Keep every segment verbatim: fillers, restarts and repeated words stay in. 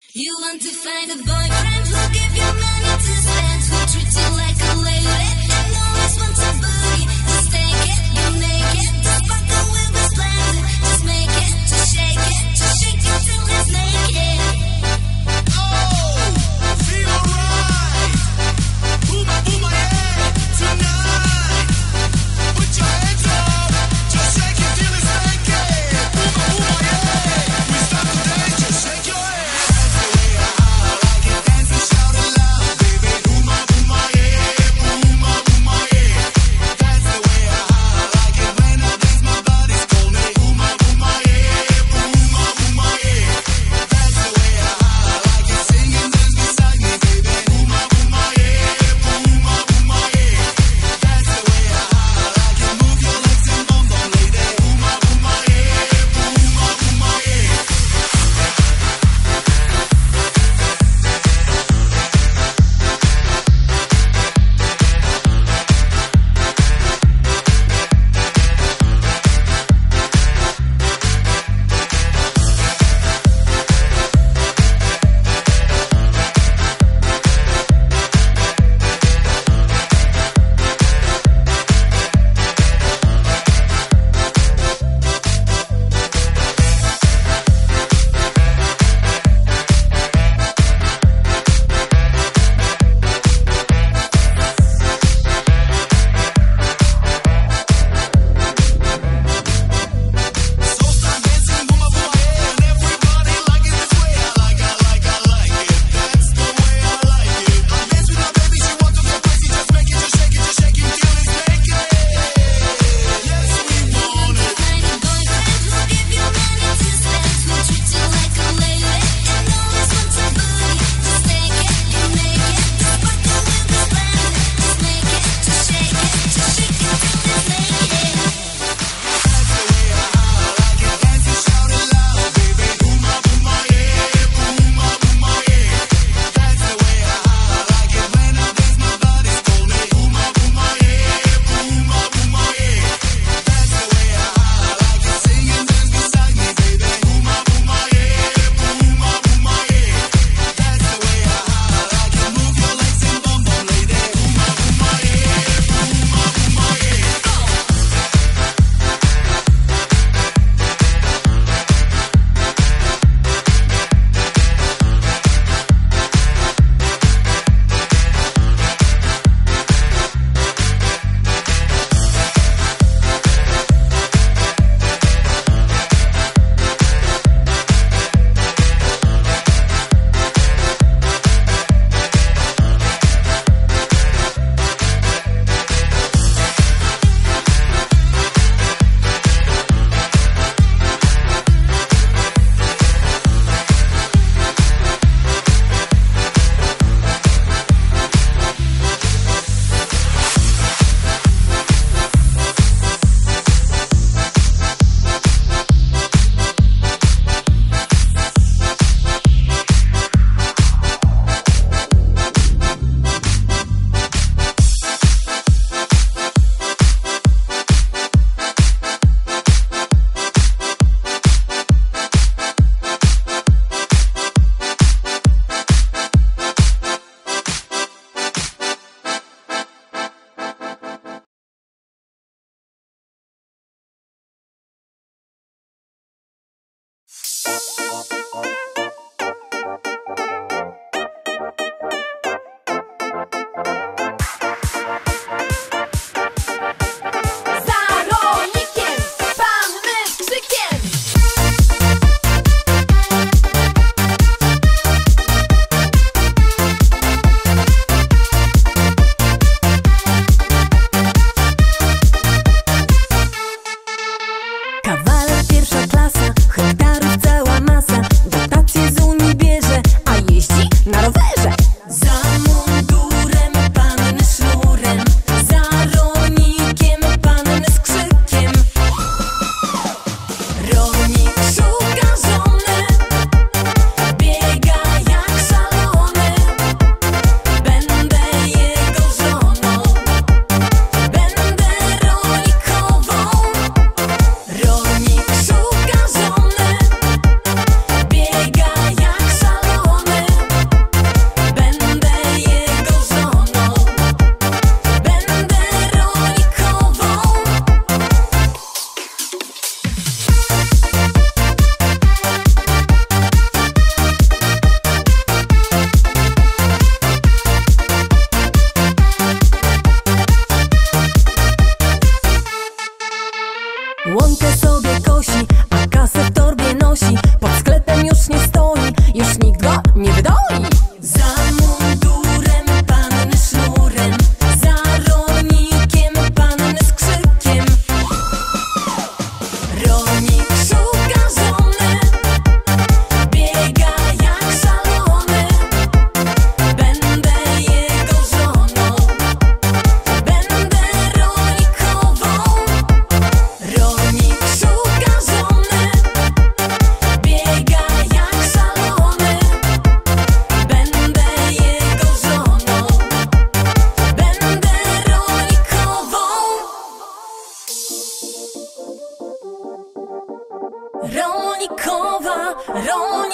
You want to find a boyfriend who'll give you money to spend, who'll treat you like a lady, and always want to boogie. Just take it, you make it, the sparkle will be splendid. Just make it, just shake it, just shake it till it's naked. Oh, feel alright. Booma, booma, yeah, tonight. Put your hands up, just shake it till it's naked. Booma, booma, yeah, we start to dance, just shake your ass. Shout it loud, baby. Booma, booma, yeah, booma, booma, yeah.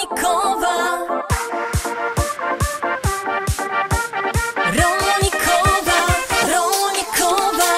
Rolnikowa, rolnikowa, rolnikowa.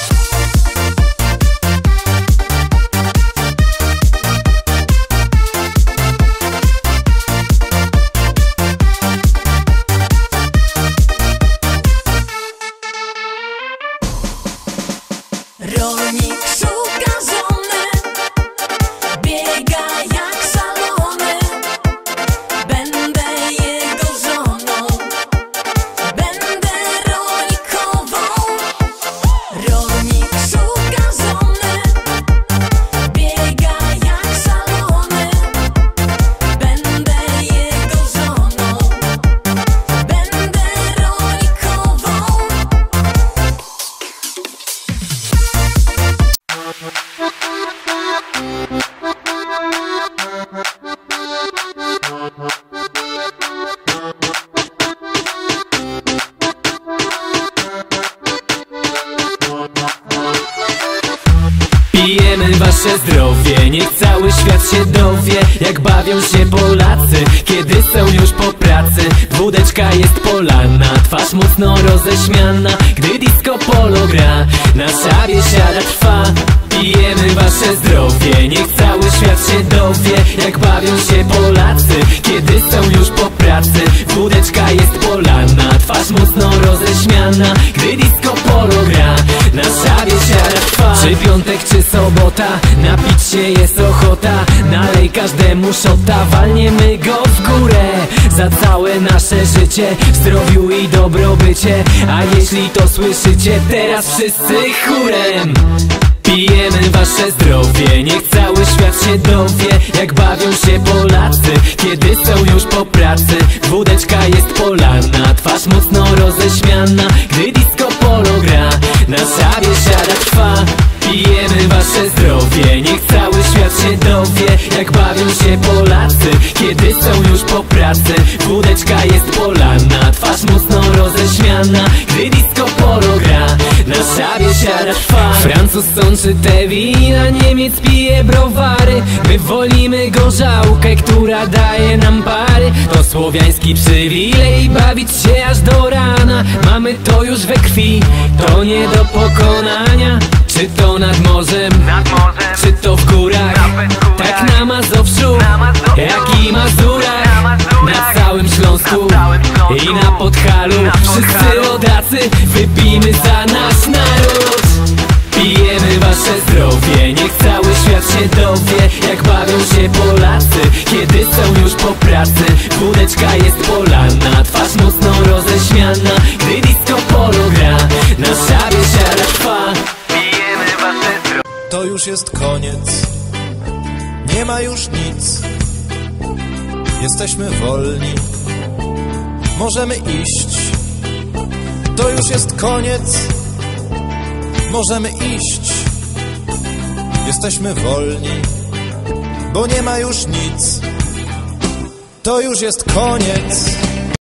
Rolnik szuka żony, biega jak szalony. Będę jego żoną, będę rolnikową. Rolnik szuka żony, biega jak szalony. Będę jego żoną, będę rolnikową. Pijemy wasze zdrowie, niech cały świat się dowie, jak bawią się Polacy, kiedy są już po pracy. Wódeczka jest polana, twarz mocno roześmiana, gdy disco polo gra, na szabie siada trwa. Pijemy wasze zdrowie, niech cały świat się dowie, jak bawią się Polacy, kiedy są już po pracy. Wódeczka jest polana, twarz mocno roześmiana, gdy disco polo gra, na szabie siada trwa. Czy piątek, czy sobota, napić się jest ochota, nalej każdemu szota, walniemy go w górę. Za całe nasze życie, w zdrowiu i dobrobycie. A jeśli to słyszycie, teraz wszyscy chórem. Pijemy wasze zdrowie, niech cały świat się dowie, jak bawią się Polacy, kiedy są już po pracy. Wódeczka jest polana, twarz mocno roześmiana, gdy disco polo gra, na szabie siada trwa. Pijemy wasze zdrowie, niech cały świat się dowie, jak bawią się Polacy, kiedy są już po pracy. Wódeczka jest polana, twarz mocno roześmiana, gdy disco polo gra, na szabie siada trwa. Francuz sączy te wina, Niemiec pije browary, my wolimy gorzałkę, która daje nam pary. To słowiański przywilej, bawić się aż do rana. Mamy to już we krwi, to nie do pokonania. Czy to nad morzem, Nad morzem, czy to w górach, górach, tak na Mazowszu, na Mazowszu, jak i Mazurach, na Mazurach, na całym Śląsku, na całym Śląsku i na Podhalu. i na Wszyscy Podhalu. rodacy, wypijmy za nasz naród. Pijemy wasze zdrowie, niech cały świat się dowie, jak bawią się Polacy, kiedy są już po pracy. Wódeczka jest polana, twarz mocno roześmiana, gdy disco polo gra, na szabie siada trwa. pijemy wasze zdrowie. To już jest koniec, nie ma już nic. Jesteśmy wolni, możemy iść. To już jest koniec, możemy iść. Jesteśmy wolni, bo nie ma już nic. To już jest koniec.